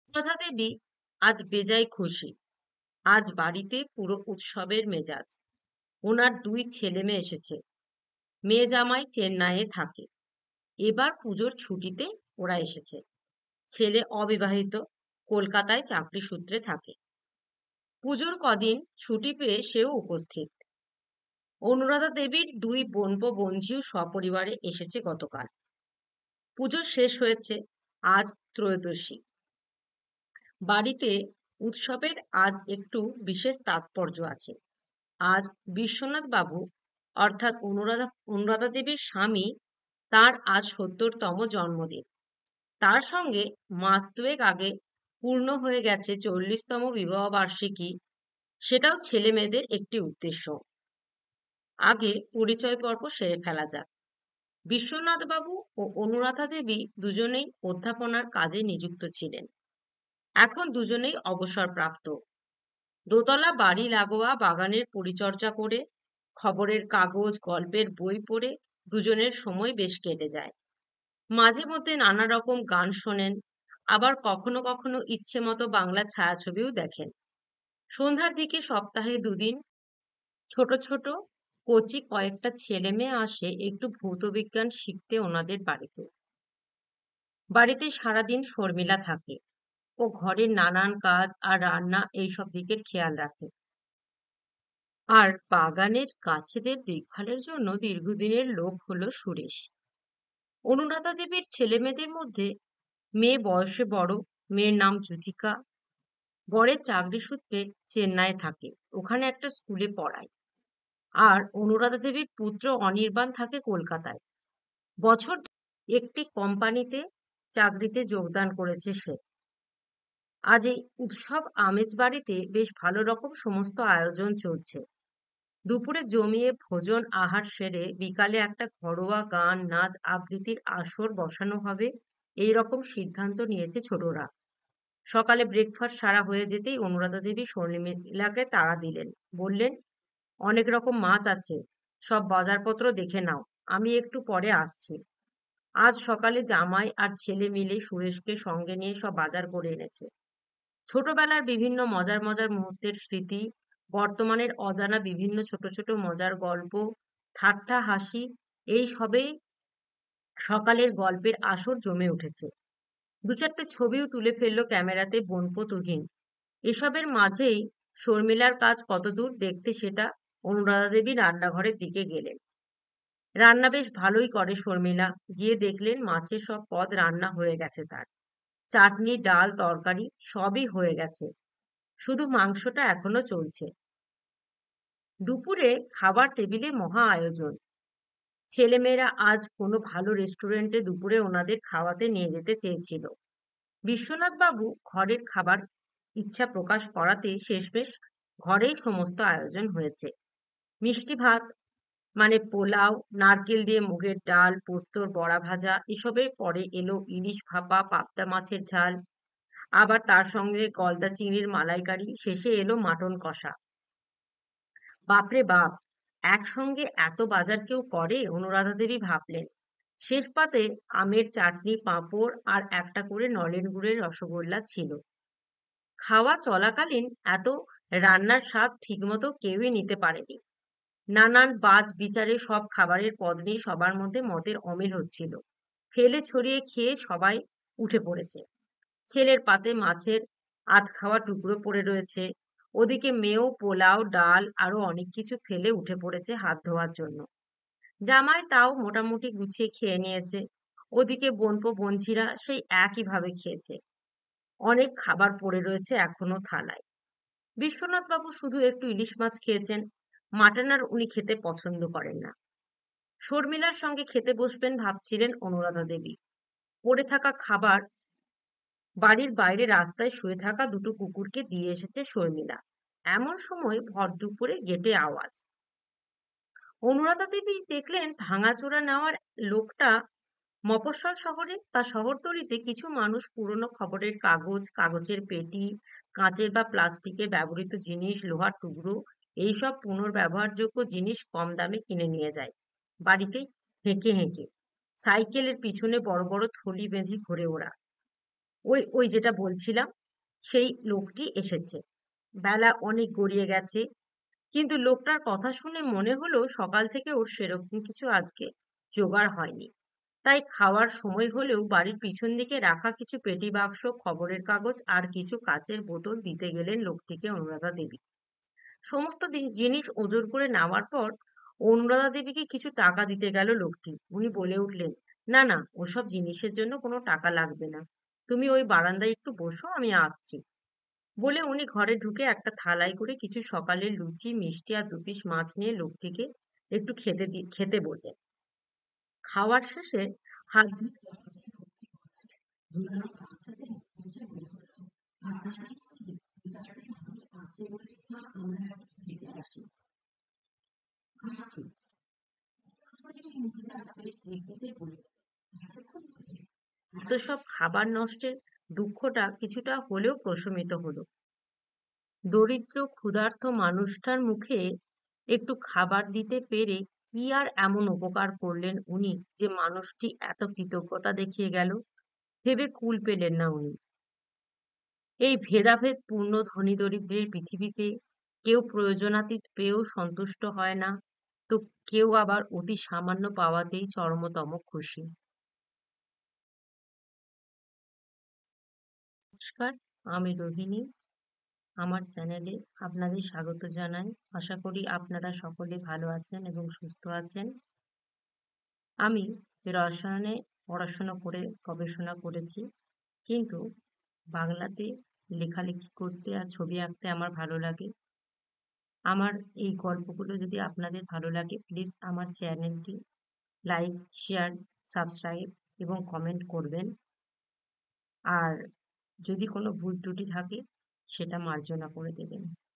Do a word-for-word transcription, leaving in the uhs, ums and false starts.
প্রথা দেবী আজ বেজায় খুশি। আজ বাড়িতে পুরো উৎসবের মেজাজ। ওনার দুই ছেলে মেয়ে এসেছে। মেয়ে জামাই চেন্নাইয়ে থাকে। এবার পুজোর ছুটিতে ওরা এসেছে। ছেলে অবিবাহিত, কলকাতায় চাকরি সূত্রে থাকে। পুজোর কদিন ছুটি পেয়ে সেও উপস্থিত। অনুরাধা দেবীর দুই বোনপো বোনঝিও সপরিবারে এসেছে গতকাল। পুজো শেষ হয়েছে। আজ ত্রয়োদশী। বাড়িতে উৎসবের আজ একটু বিশেষ তাৎপর্য আছে। আজ বিশ্বনাথ বাবু অর্থাৎ অনুরাধা অনুরাধা দেবীর স্বামী, তার আজ সত্তরতম জন্মদিন। তার সঙ্গে মাস দুয়েক আগে পূর্ণ হয়ে গেছে চল্লিশতম বিবাহ বার্ষিকী। সেটাও ছেলে মেয়েদের একটি উদ্দেশ্য। আগে পরিচয় পর্ব সেরে ফেলা যাক। বিশ্বনাথ বাবু ও অনুরাধা দেবী দুজনেই অধ্যাপনার কাজে নিযুক্ত ছিলেন। এখন দুজনেই অবসরপ্রাপ্ত। দোতলা বাড়ি লাগোয়া বাগানের পরিচর্যা করে, খবরের কাগজ গল্পের বই পড়ে দুজনের সময় বেশ কেটে যায়। মাঝে মধ্যে নানা রকম গান শোনেন, আবার কখনো কখনো ইচ্ছে মতো বাংলা ছায়াছবিও দেখেন। সন্ধ্যার দিকে সপ্তাহে দুদিন ছোট ছোট কচি কয়েকটা ছেলে মেয়ে আসে একটু ভৌতবিজ্ঞান শিখতে ওনাদের বাড়িতে। বাড়িতে সারাদিন শর্মিলা থাকে। ও ঘরের নানান কাজ আর রান্না এইসব দিকের খেয়াল রাখে। আর বাগানের গাছেদের দেখভালের জন্য দীর্ঘদিনের লোক হলো সুরেশ। অনুরাধা দেবীর ছেলেমেয়েদের মধ্যে মেয়ে বয়সে বড়, মেয়ের নাম যুথিকা। বরের চাকরি সূত্রে চেন্নাই থাকে, ওখানে একটা স্কুলে পড়ায়। আর অনুরাধা দেবীর পুত্র অনির্বাণ থাকে কলকাতায়। বছর একটি কোম্পানিতে চাকরিতে যোগদান করেছে সে। আজ এই উৎসব আমেজ বাড়িতে বেশ ভালো রকম সমস্ত আয়োজন চলছে। দুপুরে জমিয়ে ভোজন আহার সেরে বিকালে একটা ঘরোয়া গান নাচ আবৃত্তির আসর বসানো হবে, এই রকম সিদ্ধান্ত নিয়েছে ছোটরা। সকালে ব্রেকফাস্ট সারা হয়ে যেতেই অনুরাধা দেবী শর্মিলাকে তাড়া দিলেন। বললেন, অনেক রকম মাছ আছে, সব বাজারপত্র দেখে নাও, আমি একটু পরে আসছি। আজ সকালে জামাই আর ছেলে মিলে সুরেশকে সঙ্গে নিয়ে সব বাজার করে এনেছে। ছোটবেলার বিভিন্ন মজার মজার মুহূর্তের স্মৃতি, বর্তমানের অজানা বিভিন্ন ছোট ছোট মজার গল্প, ঠাট্টা হাসি, এই সবেই সকালের গল্পের আসর জমে উঠেছে। দু চারটে ছবিও তুলে ফেললো ক্যামেরাতে বোনপো তুহিন। এসবের মাঝেই শর্মিলার কাজ কতদূর দেখতে সেটা অনুরাধা দেবী রান্নাঘরের দিকে গেলেন। রান্না বেশ ভালোই করে শর্মিলা। গিয়ে দেখলেন মাছের সব পদ রান্না হয়ে গেছে তার। চাটনি ডাল তরকারি সবই হয়ে গেছে, শুধু মাংসটা এখনো চলছে। দুপুরে খাবার টেবিলে মহা আয়োজন। ছেলেমেয়েরা আজ কোনো ভালো রেস্টুরেন্টে দুপুরে ওনাদের খাওয়াতে নিয়ে যেতে চেয়েছিল। বিশ্বনাথ বাবু ঘরের খাবার ইচ্ছা প্রকাশ করাতে শেষমেশ ঘরেই সমস্ত আয়োজন হয়েছে। মিষ্টি ভাত মানে পোলাও, নারকেল দিয়ে মুগের ডাল, পোস্তর বড়া ভাজা, এসবের পরে এলো ইলিশ ভাপা, পাবদা মাছের ঝাল, আবার তার সঙ্গে গলদা চিংড়ির মালাইকারি, শেষে এলো মাটন কষা। বাপরে বাপ, একসঙ্গে এত বাজার কেউ করে? অনুরাধা দেবী ভাবলেন। শেষ পাতে আমের চাটনি, পাঁপড় আর একটা করে নলেন গুড়ের রসগোল্লা ছিল। খাওয়া চলাকালীন এত রান্নার স্বাদ ঠিকমতো কেউই নিতে পারেনি। নানান বাজ বিচারে সব খাবারের পদ নিয়ে সবার মধ্যে মতের অমিল হচ্ছিল। ফেলে ছড়িয়ে খেয়ে সবাই উঠে পড়েছে। ছেলের পাতে মাছের আধ খাওয়া টুকরো পড়ে রয়েছে। ওদিকে মেয়েও পোলাও ডাল আরো অনেক কিছু ফেলে উঠে পড়েছে হাত ধোয়ার জন্য। জামাই তাও মোটামুটি গুছিয়ে খেয়ে নিয়েছে। ওদিকে বোনপো বোনঝিরা সেই একই ভাবে খেয়েছে। অনেক খাবার পড়ে রয়েছে এখনো থালায়। বিশ্বনাথ বাবু শুধু একটু ইলিশ মাছ খেয়েছেন। মাটন আর উনি খেতে পছন্দ করেন না। শর্মিলার সঙ্গে খেতে বসবেন ভাবছিলেন অনুরাধা দেবী। পড়ে থাকা খাবার বাড়ির বাইরে রাস্তায় শুয়ে থাকা দুটো কুকুরকে দিয়ে এসেছে শর্মিলা। এমন সময় ভর দুপুরে গেটে আওয়াজ। অনুরাধা দেবী দেখলেন ভাঙাচোরা নেওয়ার লোকটা। মফস্বল শহরে বা শহরতলিতে কিছু মানুষ পুরনো খবরের কাগজ, কাগজের পেটি, কাঁচের বা প্লাস্টিকের ব্যবহৃত জিনিস, লোহার টুকরো, এইসব পুনর্ব্যবহারযোগ্য জিনিস কম দামে কিনে নিয়ে যায় বাড়িতে। হেঁকে হেঁকে সাইকেলের পিছনে বড় বড় থলি বেঁধে ঘোরে ওরা। ওই ওই যেটা বলছিলাম, সেই লোকটি এসেছে। বেলা অনেক গড়িয়ে গেছে, কিন্তু লোকটার কথা শুনে মনে হলো সকাল থেকে ওর সেরকম কিছু আজকে জোগাড় হয়নি। তাই খাওয়ার সময় হলেও বাড়ির পিছন দিকে রাখা কিছু পেটি বাক্স, খবরের কাগজ আর কিছু কাচের বোতল দিতে গেলেন লোকটিকে অনুরাধা দেবী। সমস্ত দি- জিনিস ওজন করে নেওয়ার পর অনুরাধা দেবীকে কিছু টাকা দিতে গেল লোকটি। উনি বলে উঠলেন, না না, ওসব জিনিসের জন্য কোনো টাকা লাগবে না, তুমি ওই বারান্দায় একটু বসো, আমি আসছি। বলে উনি ঘরে ঢুকে একটা থালায় করে কিছু সকালের লুচি, মিষ্টি আর দু পিস মাছ নিয়ে লোকটিকে একটু খেতে দি- খেতে বললেন। খাওয়ার শেষে হাত ধুয়ে জল খেয়ে লোকটি ঝুলানো গামছাতে মুখ মুছে বলে উঠল, আপনাদের মধ্যে দু চারটে মানুষ আছে বলে না আমরা একটু ভেজে আসি। আসছি। মুখটা বেশ তৃপ্তিতে বলে উঠল, এতক্ষণ ধরে এত সব খাবার নষ্টের দুঃখটা কিছুটা হলেও প্রশমিত হলো। দরিদ্র ক্ষুধার্ত মানুষটার মুখে একটু খাবার দিতে পেরে কি আর এমন উপকার করলেন উনি যে মানুষটি এত কৃতজ্ঞতা দেখিয়ে গেল, ভেবে কুল পেলেন না উনি। এই ভেদাভেদ পূর্ণ ধনী দরিদ্রের পৃথিবীতে কেউ প্রয়োজনাতীত পেয়েও সন্তুষ্ট হয় না, তো কেউ আবার অতি সামান্য পাওয়াতেই চরমতম খুশি। নমস্কার, আমি রোহিণী। আমার চ্যানেলে আপনাদের স্বাগত জানাই। আশা করি আপনারা সকলে ভালো আছেন এবং সুস্থ আছেন। আমি রসায়নে পড়াশোনা করে গবেষণা করেছি, কিন্তু বাংলাতে লেখালেখি করতে আর ছবি আঁকতে আমার ভালো লাগে। আমার এই গল্পগুলো যদি আপনাদের ভালো লাগে, প্লিজ আমার চ্যানেলটি লাইক, শেয়ার, সাবস্ক্রাইব এবং কমেন্ট করবেন। আর যদি কোনো ভুল ত্রুটি থাকে সেটা মার্জনা করে দেবেন।